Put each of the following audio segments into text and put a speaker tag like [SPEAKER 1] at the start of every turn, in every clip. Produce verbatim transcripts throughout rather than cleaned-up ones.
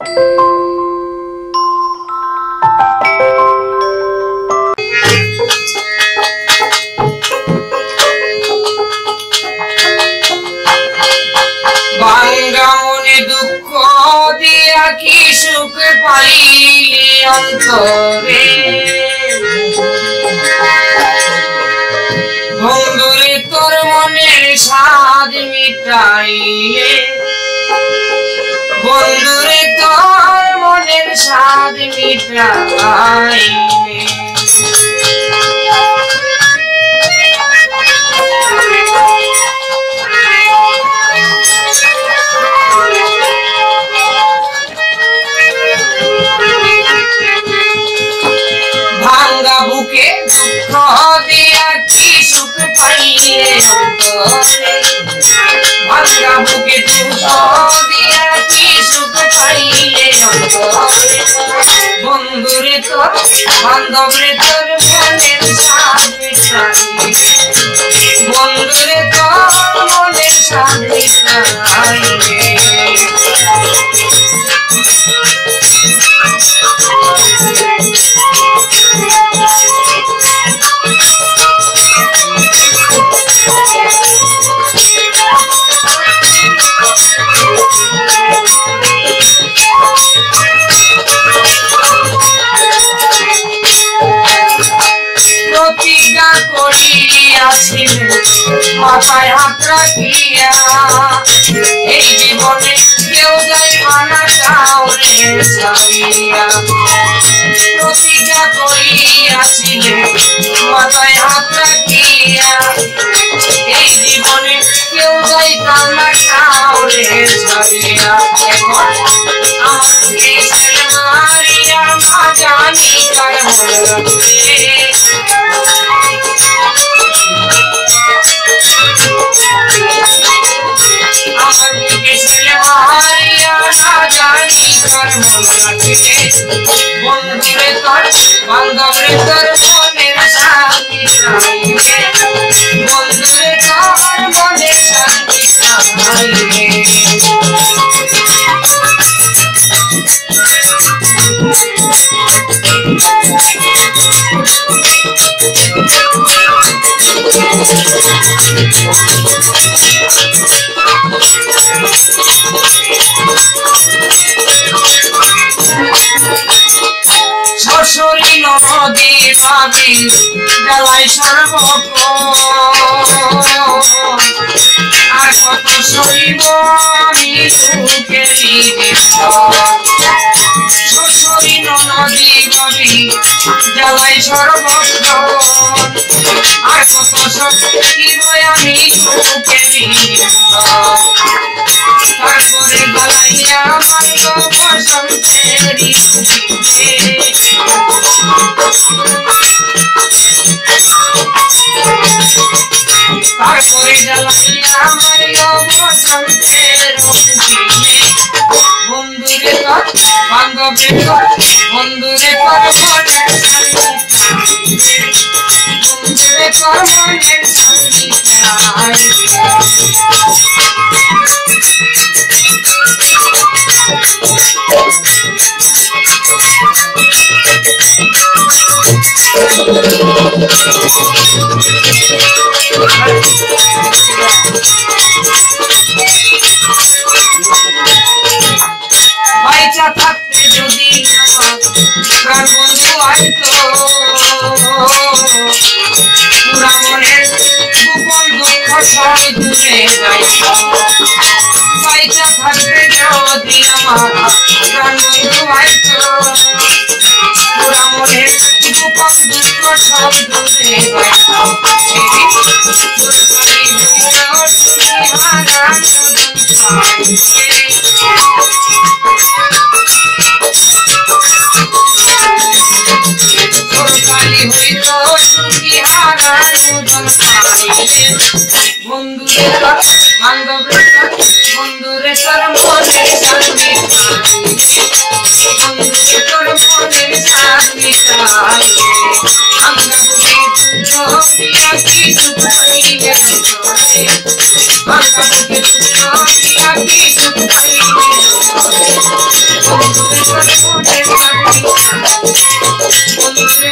[SPEAKER 1] ভাঙ্গা মনে দুঃখ দিয়া কি সুখ পাইলি অন্তরে বন্ধুরে তোর মনের স্বাদ মিটাইলে বন্ধুরে তোর মনের স্বাদ মিটাইলে ভাঙ্গা বুকে দুঃখ দিয়া কি সুখ পাইলে অন্তরে ভাঙ্গা বুকে দুঃখ দিয়া কি সুখ পাইলে অন্তরে বন্ধুরে তোর বান্ধবরে তোর মনের স্বাদ মিটাইলে বন্ধুরে তোর মনের স্বাদ মিটাইলে প্রতিজ্ঞা করিয়াছিলেন মাথায় হাত রাখিয়া এই জীবনে কেউ যাইবা না কাউরে ছাড়িয়া প্রতিজ্ঞা করিয়াছিলেন মাথায় হাত রাখিয়া এই জীবনে কেউ যাইবা না কাউরে ছাড়িয়া এখন আমার দেশের মারিয়া না জানি কার মনে রাখবে আমার দেশের মারিয়া না জানি কার মনে রাখবে বন্ধুরে তোর বান্ধবরে তোর মনের শান্তি চাইবে বন্ধুরে তোর মনের শান্তি চাইবে শশরী নদী পাবি জ্বালায় সর্বক্ষণ আর কত সইব আমি সুখেরই শশরী নদী পাবি জ্বালায় সর্বক্ষণ আর কত সইব আমি সুখেরই তারপরে বালাইয়া মাইল বসন্তেরি তারপরে জ্বালাইয়া মাইল বসন্তের বন্ধুরে তোর বান্ধবরে তোর বন্ধুরে তোর মনের বন্ধুরে তোর মনের শান্তি বাইচা থাকতে যদি আমার প্রাণ বন্ধু আইতো পুরা মনের গোপন দুঃখ সব দূরে যাইতো বাইচা থাকতে যদি আমার প্রাণ বন্ধু আইতো পুরা মনের গোপন দুঃখ সব দূরে যাইতো পুরোপুরি হইতো সুখী হারান সরকারি হইতো সুখী হারান বন্ধুরে তোর বান্ধবরে তোর বন্ধুরে তোর মনের শান্তি বন্ধুরে তোর মনের শান্তি আমরা বুকে দুঃখ দিয়া কি সুখ পাইলে আমরা বুকে দুঃখ দিয়া কি সুখ পাইলে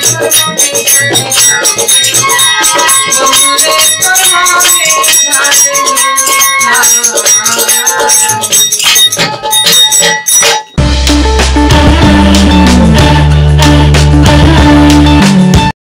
[SPEAKER 1] তোর মনে